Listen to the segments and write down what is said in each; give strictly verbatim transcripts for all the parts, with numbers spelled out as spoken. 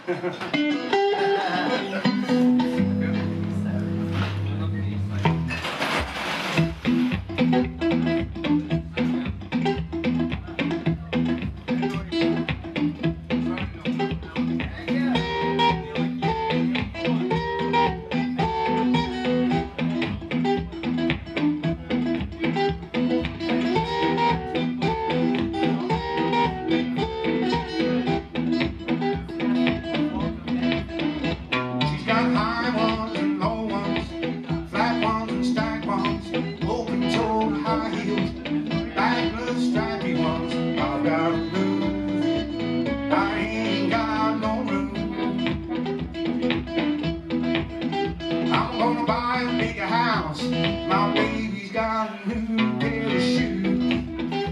My baby's got a new pair of shoes.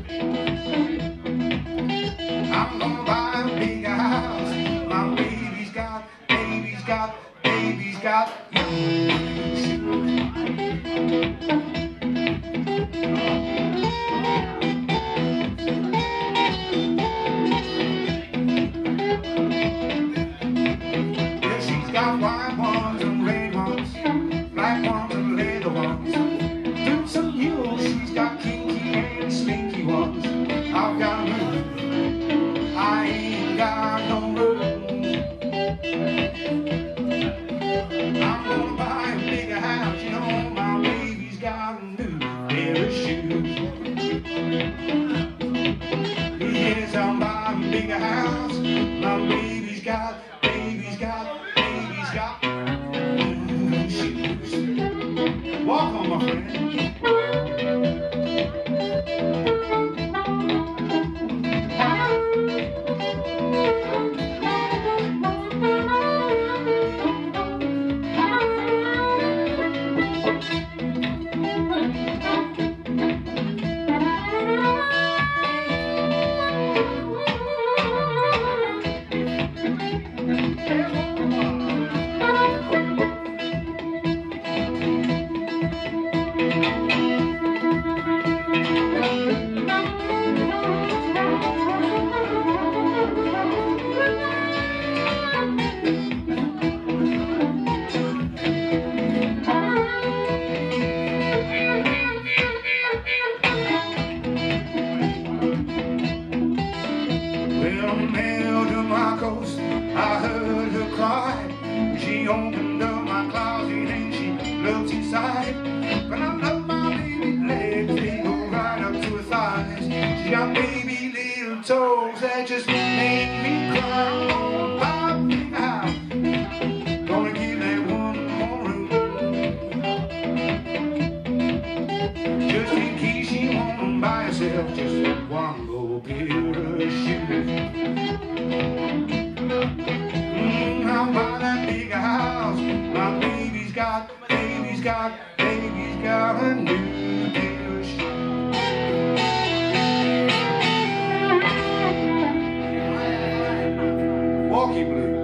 I'm gonna buy a bigger house. My baby's got, baby's got, baby's got new shoes. Yeah, she's got white ones and red ones, black ones and leather ones. Boots and mules, she's got kinky and slinky ones. I've got room, I ain't got no room. I'm gonna buy a bigger house, you know, my baby's got a new pair of shoes. Yes, I'm buying a bigger house, my baby's got, baby's got, baby's got new shoes. Walk on, my friend. I heard her cry. She opened up my closet and she looked inside. But I love my baby legs, they go right up to her thighs. She got baby little toes that just make me cry. Oh, buy a big house, gonna give that woman more room. Just in case she won't buy herself just one little pair of shoes. I'll buy that bigger house. My baby's got, baby's got, baby's got a new pair of shoes. Walkie Blue.